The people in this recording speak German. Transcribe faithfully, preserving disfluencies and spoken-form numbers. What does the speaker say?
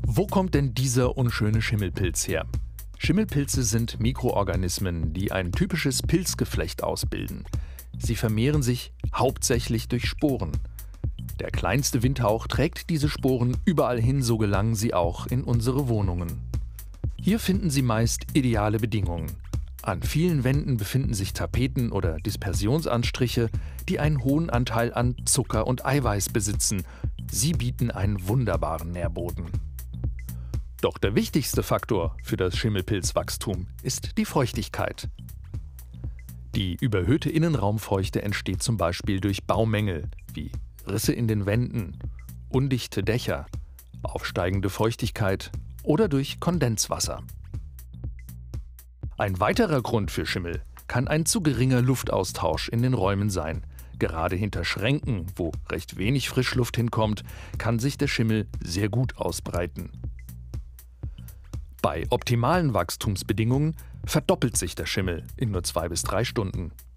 Wo kommt denn dieser unschöne Schimmelpilz her? Schimmelpilze sind Mikroorganismen, die ein typisches Pilzgeflecht ausbilden. Sie vermehren sich hauptsächlich durch Sporen. Der kleinste Windhauch trägt diese Sporen überall hin, so gelangen sie auch in unsere Wohnungen. Hier finden sie meist ideale Bedingungen. An vielen Wänden befinden sich Tapeten oder Dispersionsanstriche, die einen hohen Anteil an Zucker und Eiweiß besitzen. Sie bieten einen wunderbaren Nährboden. Doch der wichtigste Faktor für das Schimmelpilzwachstum ist die Feuchtigkeit. Die überhöhte Innenraumfeuchte entsteht zum Beispiel durch Baumängel wie Risse in den Wänden, undichte Dächer, aufsteigende Feuchtigkeit oder durch Kondenswasser. Ein weiterer Grund für Schimmel kann ein zu geringer Luftaustausch in den Räumen sein. Gerade hinter Schränken, wo recht wenig Frischluft hinkommt, kann sich der Schimmel sehr gut ausbreiten. Bei optimalen Wachstumsbedingungen verdoppelt sich der Schimmel in nur zwei bis drei Stunden.